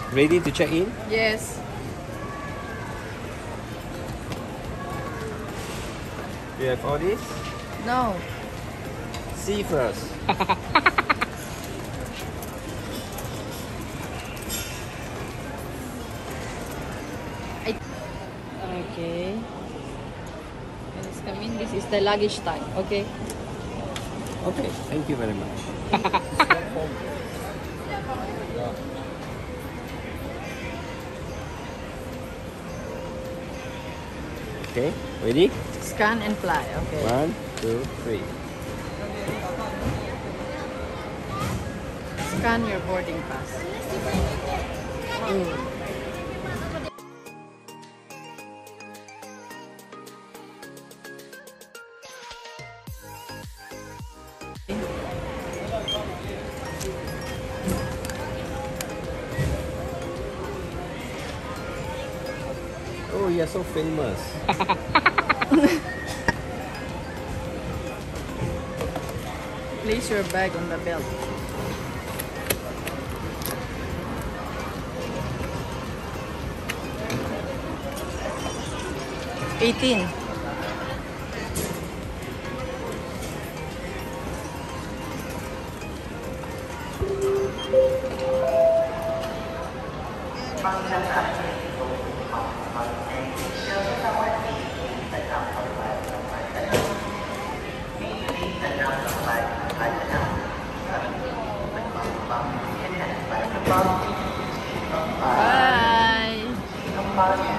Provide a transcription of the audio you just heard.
Ready to check in? Yes. You have all this? No. See first. Okay. When it's coming, this is the luggage tag. Okay. Okay, thank you very much. Okay, ready? Scan and fly. Okay. 1, 2, 3. Scan your boarding pass. Oh, you're so famous. Place your bag on the belt. $18. Bye.